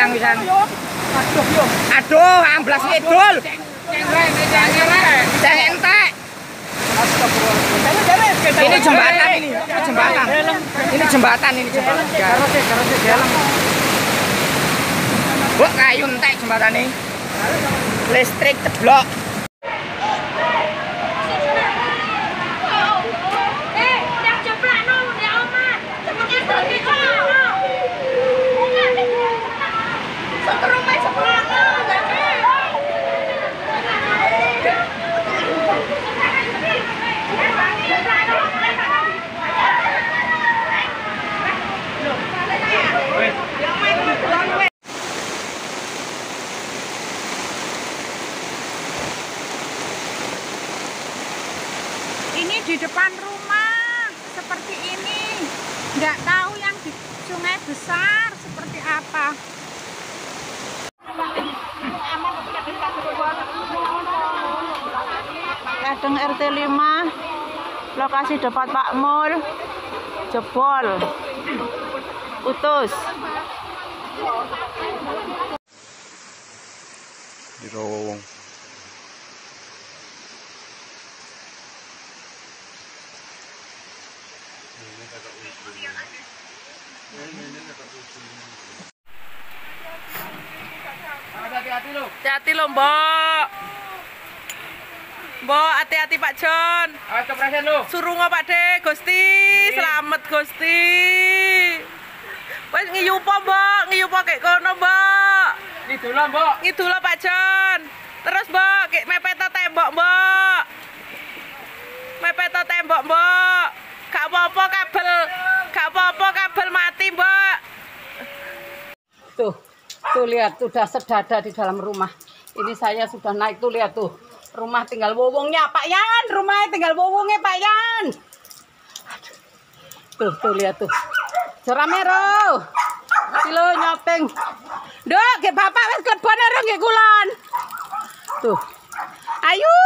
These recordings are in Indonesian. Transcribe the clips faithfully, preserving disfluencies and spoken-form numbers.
pisan pisan. Aduh yo. Aduh, amblas ngidul. Ceng entek. Ini jembatan ini, ini jembatan. Ini jembatan ini jembatan. Buk kayu entek jembatan ini. Listrik ceblok. Ini di depan rumah seperti ini, nggak tahu yang di sungai besar seperti apa. Kadang R T lima, lokasi depan Pak Mul, jebol, putus. Di Rawong. Hati-hati lo. Hati-hati lo, Mbok. Mbok, hati-hati Pak Jon. Awas kepreset lo. Suruh Pak De, Gusti. Selamat Gusti. Wes ngiyupo, Mbok, ngiyupo kek kono, Mbok. Ngidul lo, Mbok. Ngidul lo Pak Jon. Terus, Mbok, kek mepeto tembok, Mbok. Mepeto tembok, Mbok. Gak apa-apa kabel, gak apa-apa kabel mati, Mbok. Tuh, tuh lihat, sudah sedada di dalam rumah. Ini saya sudah naik, tuh lihat tuh. Rumah tinggal wowongnya Pak Yan, rumahnya tinggal wowongnya Pak Yan. Aduh. Tuh, tuh lihat tuh. Jeramero. Silo nyopeng. Dok, ke bapak wis klebon ero nggih kulon. Tuh. Ayo.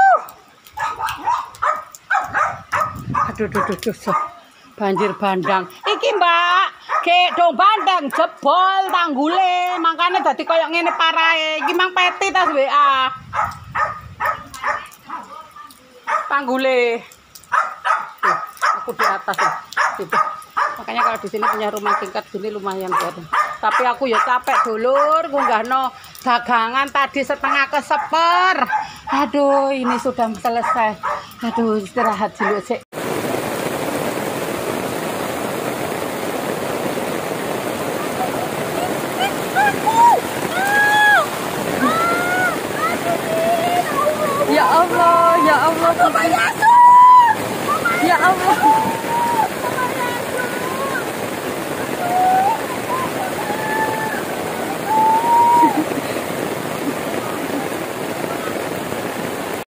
Aduh, duh, duh, duh. Banjir bandang. Iki Mbak, ke dong bandang jebol tanggule, makanya dadi koyo ngene parahe. Iki mang peti tas W A. Tanggule. Tuh, aku di atas tuh. Gitu. Makanya kalau di sini punya rumah tingkat gini lumayan buat. Tapi aku ya capek dulur, ngunggahno dagangan tadi setengah keseper. Aduh, ini sudah selesai. Aduh, istirahat dulu sih. Ya Allah, ya Allah, ya Allah.